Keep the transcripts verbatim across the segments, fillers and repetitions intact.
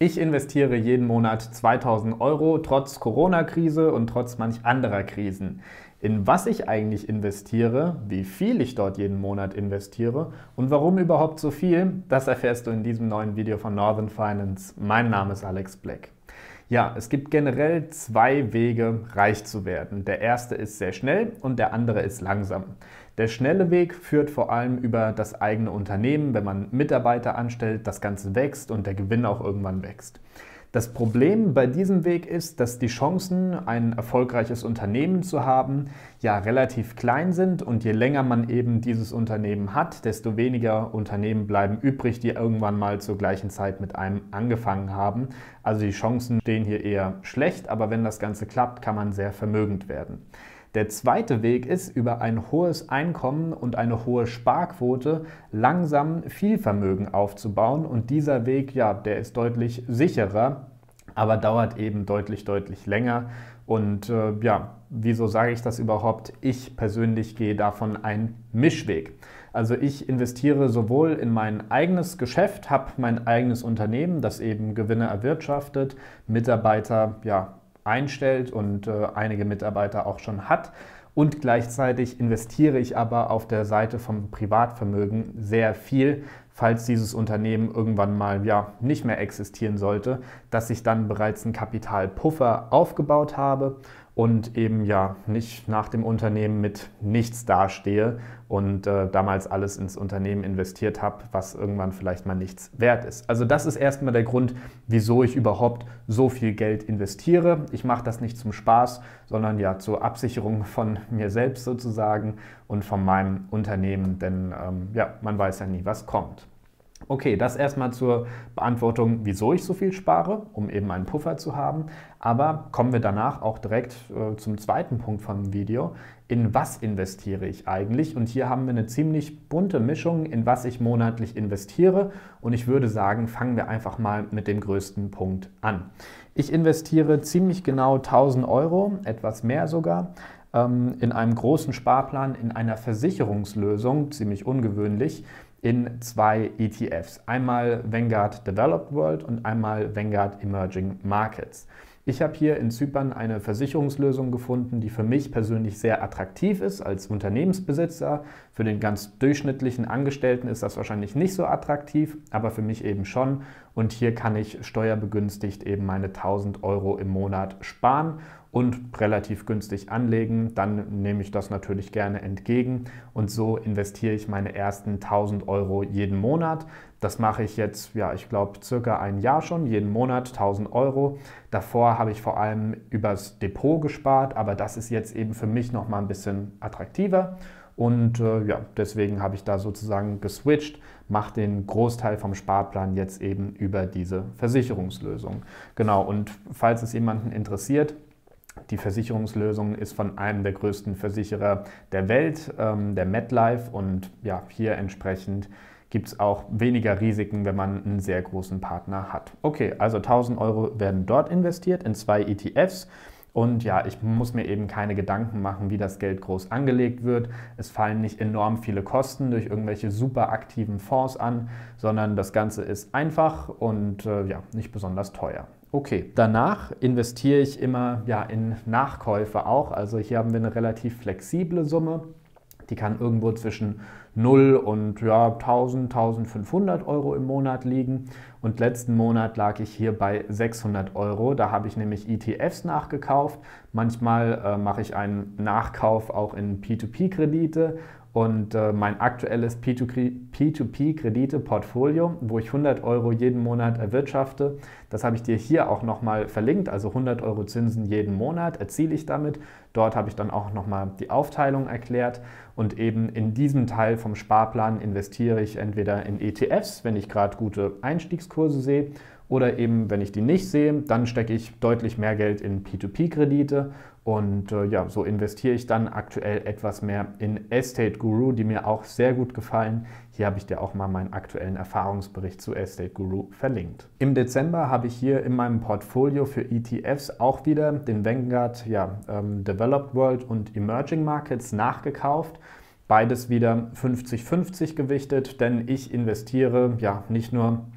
Ich investiere jeden Monat zweitausend Euro, trotz Corona-Krise und trotz manch anderer Krisen. In was ich eigentlich investiere, wie viel ich dort jeden Monat investiere und warum überhaupt so viel, das erfährst du in diesem neuen Video von Northern Finance. Mein Name ist Alex Black. Ja, es gibt generell zwei Wege, reich zu werden. Der erste ist sehr schnell und der andere ist langsam. Der schnelle Weg führt vor allem über das eigene Unternehmen, wenn man Mitarbeiter anstellt, das Ganze wächst und der Gewinn auch irgendwann wächst. Das Problem bei diesem Weg ist, dass die Chancen, ein erfolgreiches Unternehmen zu haben, ja relativ klein sind und je länger man eben dieses Unternehmen hat, desto weniger Unternehmen bleiben übrig, die irgendwann mal zur gleichen Zeit mit einem angefangen haben. Also die Chancen stehen hier eher schlecht, aber wenn das Ganze klappt, kann man sehr vermögend werden. Der zweite Weg ist, über ein hohes Einkommen und eine hohe Sparquote langsam viel Vermögen aufzubauen. Und dieser Weg, ja, der ist deutlich sicherer, aber dauert eben deutlich, deutlich länger. Und äh, ja, wieso sage ich das überhaupt? Ich persönlich gehe davon einen Mischweg. Also ich investiere sowohl in mein eigenes Geschäft, habe mein eigenes Unternehmen, das eben Gewinne erwirtschaftet, Mitarbeiter, ja, einstellt und äh, einige Mitarbeiter auch schon hat. Und gleichzeitig investiere ich aber auf der Seite vom Privatvermögen sehr viel, falls dieses Unternehmen irgendwann mal ja, nicht mehr existieren sollte, dass ich dann bereits einen Kapitalpuffer aufgebaut habe und eben ja nicht nach dem Unternehmen mit nichts dastehe und äh, damals alles ins Unternehmen investiert habe, was irgendwann vielleicht mal nichts wert ist. Also das ist erstmal der Grund, wieso ich überhaupt so viel Geld investiere. Ich mache das nicht zum Spaß, sondern ja zur Absicherung von mir selbst sozusagen und von meinem Unternehmen, denn ähm, ja, man weiß ja nie, was kommt. Okay, das erstmal zur Beantwortung, wieso ich so viel spare, um eben einen Puffer zu haben. Aber kommen wir danach auch direkt äh, zum zweiten Punkt vom Video. In was investiere ich eigentlich? Und hier haben wir eine ziemlich bunte Mischung, in was ich monatlich investiere. Und ich würde sagen, fangen wir einfach mal mit dem größten Punkt an. Ich investiere ziemlich genau tausend Euro, etwas mehr sogar, ähm, in einem großen Sparplan, in einer Versicherungslösung, ziemlich ungewöhnlich, in zwei E T Fs. Einmal Vanguard Developed World und einmal Vanguard Emerging Markets. Ich habe hier in Zypern eine Versicherungslösung gefunden, die für mich persönlich sehr attraktiv ist als Unternehmensbesitzer. Für den ganz durchschnittlichen Angestellten ist das wahrscheinlich nicht so attraktiv, aber für mich eben schon. Und hier kann ich steuerbegünstigt eben meine tausend Euro im Monat sparen und relativ günstig anlegen, dann nehme ich das natürlich gerne entgegen und so investiere ich meine ersten tausend Euro jeden Monat. Das mache ich jetzt, ja, ich glaube, circa ein Jahr schon, jeden Monat tausend Euro. Davor habe ich vor allem übers Depot gespart, aber das ist jetzt eben für mich noch mal ein bisschen attraktiver. Und äh, ja, deswegen habe ich da sozusagen geswitcht, mache den Großteil vom Sparplan jetzt eben über diese Versicherungslösung. Genau, und falls es jemanden interessiert, die Versicherungslösung ist von einem der größten Versicherer der Welt, ähm, der MetLife, und ja, hier entsprechend gibt es auch weniger Risiken, wenn man einen sehr großen Partner hat. Okay, also tausend Euro werden dort investiert in zwei E T Fs. Und ja, ich muss mir eben keine Gedanken machen, wie das Geld groß angelegt wird. Es fallen nicht enorm viele Kosten durch irgendwelche super aktiven Fonds an, sondern das Ganze ist einfach und äh, ja, nicht besonders teuer. Okay, danach investiere ich immer ja, in Nachkäufe auch. Also hier haben wir eine relativ flexible Summe. Die kann irgendwo zwischen null und ja, tausend, tausendfünfhundert Euro im Monat liegen. Und letzten Monat lag ich hier bei sechshundert Euro. Da habe ich nämlich E T Fs nachgekauft. Manchmal äh, mache ich einen Nachkauf auch in P zwei P-Kredite. Und äh, mein aktuelles P zwei P-Kredite-Portfolio, wo ich hundert Euro jeden Monat erwirtschafte, das habe ich dir hier auch nochmal verlinkt, also hundert Euro Zinsen jeden Monat erziele ich damit. Dort habe ich dann auch nochmal die Aufteilung erklärt und eben in diesem Teil vom Sparplan investiere ich entweder in E T Fs, wenn ich gerade gute Einstiegskurse sehe, oder eben, wenn ich die nicht sehe, dann stecke ich deutlich mehr Geld in P zwei P-Kredite und äh, ja, so investiere ich dann aktuell etwas mehr in Estate Guru, die mir auch sehr gut gefallen. Hier habe ich dir auch mal meinen aktuellen Erfahrungsbericht zu Estate Guru verlinkt. Im Dezember habe ich hier in meinem Portfolio für E T Fs auch wieder den Vanguard ja, ähm, Developed World und Emerging Markets nachgekauft. Beides wieder fünfzig fünfzig gewichtet, denn ich investiere ja nicht nur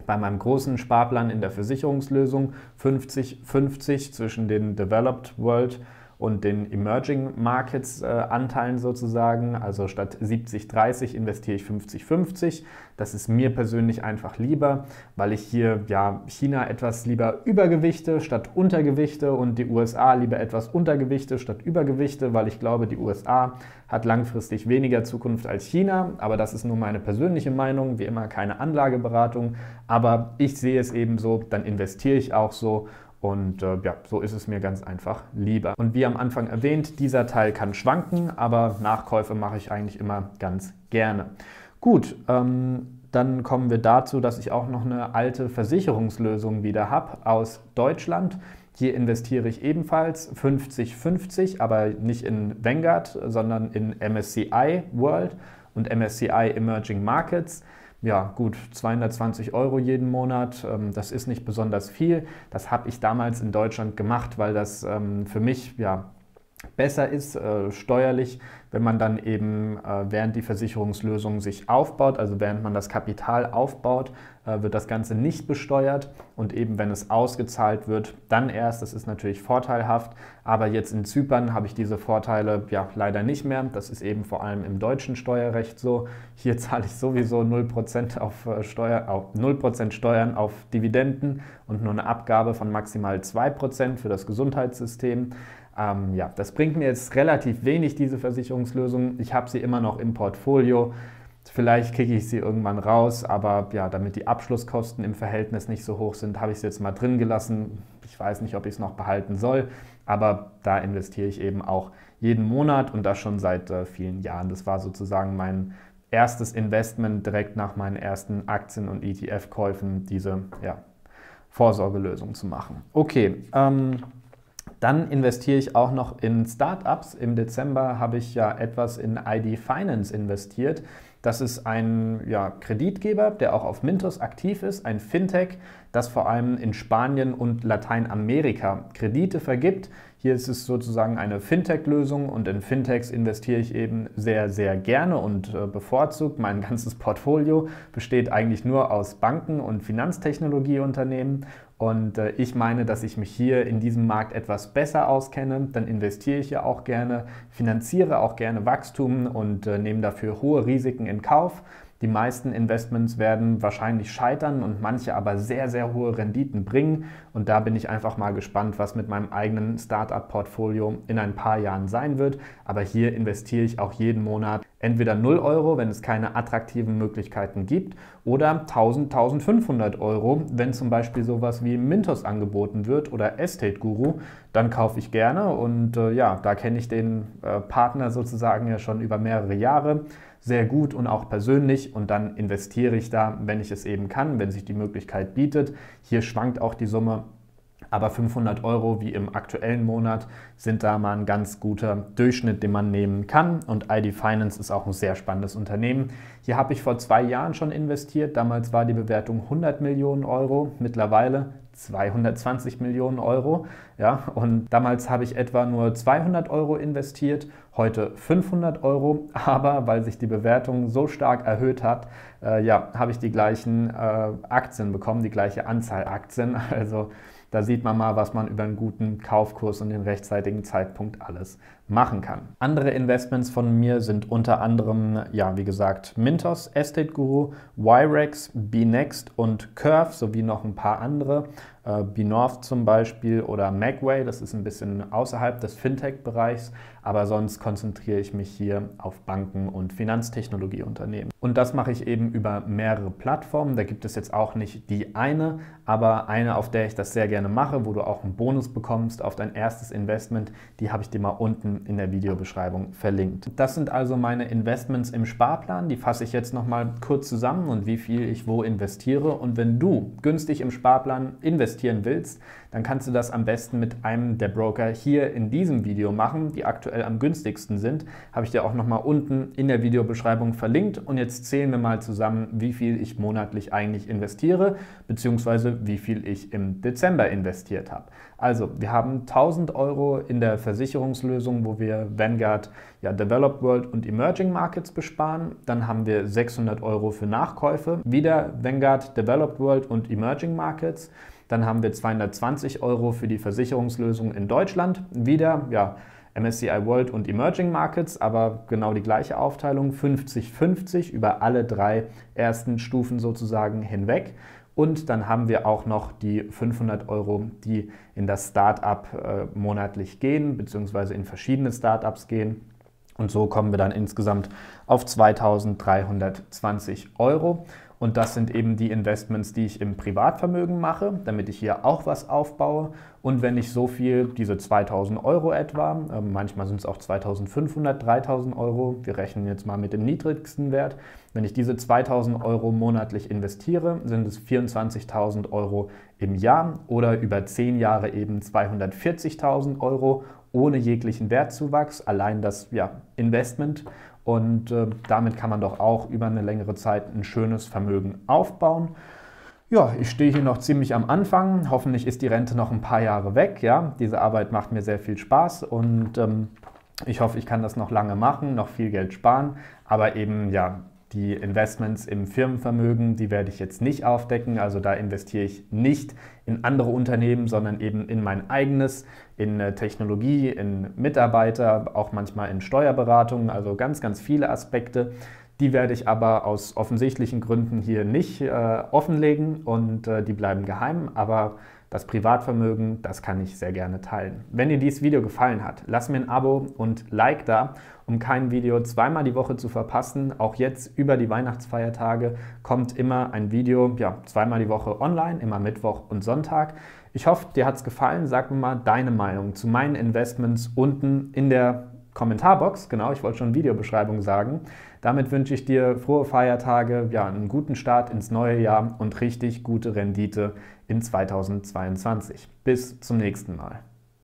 bei meinem großen Sparplan in der Versicherungslösung fünfzig fünfzig zwischen den Developed World und den Emerging Markets äh, Anteilen sozusagen. Also statt siebzig dreißig investiere ich fünfzig fünfzig. Das ist mir persönlich einfach lieber, weil ich hier ja, China etwas lieber übergewichte statt Untergewichte und die U S A lieber etwas Untergewichte statt Übergewichte, weil ich glaube, die U S A hat langfristig weniger Zukunft als China. Aber das ist nur meine persönliche Meinung, wie immer keine Anlageberatung. Aber ich sehe es eben so, dann investiere ich auch so. Und äh, ja, so ist es mir ganz einfach lieber. Und wie am Anfang erwähnt, dieser Teil kann schwanken, aber Nachkäufe mache ich eigentlich immer ganz gerne. Gut, ähm, dann kommen wir dazu, dass ich auch noch eine alte Versicherungslösung wieder habe aus Deutschland. Hier investiere ich ebenfalls fünfzig fünfzig, aber nicht in Vanguard, sondern in M S C I World und M S C I Emerging Markets. Ja, gut, zweihundertzwanzig Euro jeden Monat, das ist nicht besonders viel. Das habe ich damals in Deutschland gemacht, weil das für mich ja besser ist, äh, steuerlich, wenn man dann eben äh, während die Versicherungslösung sich aufbaut, also während man das Kapital aufbaut, äh, wird das Ganze nicht besteuert und eben wenn es ausgezahlt wird, dann erst. Das ist natürlich vorteilhaft, aber jetzt in Zypern habe ich diese Vorteile ja leider nicht mehr. Das ist eben vor allem im deutschen Steuerrecht so. Hier zahle ich sowieso null Prozent auf äh, Steuer, auf null Prozent Steuern auf Dividenden und nur eine Abgabe von maximal zwei Prozent für das Gesundheitssystem. Ähm, ja, das bringt mir jetzt relativ wenig, diese Versicherungslösung. Ich habe sie immer noch im Portfolio. Vielleicht kriege ich sie irgendwann raus, aber ja, damit die Abschlusskosten im Verhältnis nicht so hoch sind, habe ich sie jetzt mal drin gelassen. Ich weiß nicht, ob ich es noch behalten soll, aber da investiere ich eben auch jeden Monat und das schon seit äh, vielen Jahren. Das war sozusagen mein erstes Investment direkt nach meinen ersten Aktien- und E T F-Käufen, diese ja, Vorsorgelösung zu machen. Okay, ähm, dann investiere ich auch noch in Startups. Im Dezember habe ich ja etwas in I D Finance investiert. Das ist ein ja, Kreditgeber, der auch auf Mintos aktiv ist, ein Fintech, das vor allem in Spanien und Lateinamerika Kredite vergibt. Hier ist es sozusagen eine Fintech-Lösung und in Fintechs investiere ich eben sehr, sehr gerne und äh, bevorzugt. Mein ganzes Portfolio besteht eigentlich nur aus Banken und Finanztechnologieunternehmen. Und äh, ich meine, dass ich mich hier in diesem Markt etwas besser auskenne. Dann investiere ich ja auch gerne, finanziere auch gerne Wachstum und äh, nehme dafür hohe Risiken in Kauf. Die meisten Investments werden wahrscheinlich scheitern und manche aber sehr, sehr hohe Renditen bringen. Und da bin ich einfach mal gespannt, was mit meinem eigenen Startup-Portfolio in ein paar Jahren sein wird. Aber hier investiere ich auch jeden Monat entweder null Euro, wenn es keine attraktiven Möglichkeiten gibt, oder tausend, eintausendfünfhundert Euro, wenn zum Beispiel sowas wie Mintos angeboten wird oder Estate Guru, dann kaufe ich gerne. Und äh, ja, da kenne ich den äh, Partner sozusagen ja schon über mehrere Jahre sehr gut und auch persönlich und dann investiere ich da, wenn ich es eben kann, wenn sich die Möglichkeit bietet. Hier schwankt auch die Summe, aber fünfhundert Euro wie im aktuellen Monat sind da mal ein ganz guter Durchschnitt, den man nehmen kann und I D Finance ist auch ein sehr spannendes Unternehmen. Hier habe ich vor zwei Jahren schon investiert, damals war die Bewertung hundert Millionen Euro, mittlerweile zweihundertzwanzig Millionen Euro. Ja, und damals habe ich etwa nur zweihundert Euro investiert, heute fünfhundert Euro. Aber weil sich die Bewertung so stark erhöht hat, äh, ja, habe ich die gleichen äh, Aktien bekommen, die gleiche Anzahl Aktien. Also da sieht man mal, was man über einen guten Kaufkurs und den rechtzeitigen Zeitpunkt alles machen kann. Andere Investments von mir sind unter anderem, ja, wie gesagt, Mintos, Estate Guru, Wirex, B-Next und Curve sowie noch ein paar andere. Äh, B-North zum Beispiel oder Magway, das ist ein bisschen außerhalb des Fintech-Bereichs, aber sonst konzentriere ich mich hier auf Banken und Finanztechnologieunternehmen. Und das mache ich eben über mehrere Plattformen. Da gibt es jetzt auch nicht die eine, aber eine, auf der ich das sehr gerne mache, wo du auch einen Bonus bekommst auf dein erstes Investment, die habe ich dir mal unten in der Videobeschreibung verlinkt. Das sind also meine Investments im Sparplan. Die fasse ich jetzt nochmal kurz zusammen und wie viel ich wo investiere. Und wenn du günstig im Sparplan investieren willst, dann kannst du das am besten mit einem der Broker hier in diesem Video machen, die aktuell am günstigsten sind. Habe ich dir auch nochmal unten in der Videobeschreibung verlinkt. Und jetzt zählen wir mal zusammen, wie viel ich monatlich eigentlich investiere, beziehungsweise wie viel ich im Dezember investiert habe. Also, wir haben tausend Euro in der Versicherungslösung, wo wir Vanguard, ja, Developed World und Emerging Markets besparen. Dann haben wir sechshundert Euro für Nachkäufe, wieder Vanguard, Developed World und Emerging Markets. Dann haben wir zweihundertzwanzig Euro für die Versicherungslösung in Deutschland, wieder, ja, M S C I World und Emerging Markets, aber genau die gleiche Aufteilung, fünfzig fünfzig über alle drei ersten Stufen sozusagen hinweg. Und dann haben wir auch noch die fünfhundert Euro, die in das Startup äh, monatlich gehen, beziehungsweise in verschiedene Startups gehen. Und so kommen wir dann insgesamt auf zweitausenddreihundertzwanzig Euro. Und das sind eben die Investments, die ich im Privatvermögen mache, damit ich hier auch was aufbaue. Und wenn ich so viel, diese zweitausend Euro etwa, äh, manchmal sind es auch zweitausendfünfhundert, dreitausend Euro, wir rechnen jetzt mal mit dem niedrigsten Wert, wenn ich diese zweitausend Euro monatlich investiere, sind es vierundzwanzigtausend Euro im Jahr oder über zehn Jahre eben zweihundertvierzigtausend Euro ohne jeglichen Wertzuwachs, allein das, ja, Investment. Und äh, damit kann man doch auch über eine längere Zeit ein schönes Vermögen aufbauen. Ja, ich stehe hier noch ziemlich am Anfang. Hoffentlich ist die Rente noch ein paar Jahre weg. Ja, diese Arbeit macht mir sehr viel Spaß und ähm, ich hoffe, ich kann das noch lange machen, noch viel Geld sparen. Aber eben, ja, die Investments im Firmenvermögen, die werde ich jetzt nicht aufdecken. Also da investiere ich nicht in andere Unternehmen, sondern eben in mein eigenes, in Technologie, in Mitarbeiter, auch manchmal in Steuerberatung, also ganz, ganz viele Aspekte. Die werde ich aber aus offensichtlichen Gründen hier nicht äh, offenlegen und äh, die bleiben geheim, aber das Privatvermögen, das kann ich sehr gerne teilen. Wenn dir dieses Video gefallen hat, lass mir ein Abo und Like da, um kein Video zweimal die Woche zu verpassen. Auch jetzt über die Weihnachtsfeiertage kommt immer ein Video, ja, zweimal die Woche online, immer Mittwoch und Sonntag. Ich hoffe, dir hat es gefallen. Sag mir mal deine Meinung zu meinen Investments unten in der Kommentarbox. Genau, ich wollte schon Videobeschreibung sagen. Damit wünsche ich dir frohe Feiertage, ja, einen guten Start ins neue Jahr und richtig gute Rendite in zweitausendzweiundzwanzig. Bis zum nächsten Mal.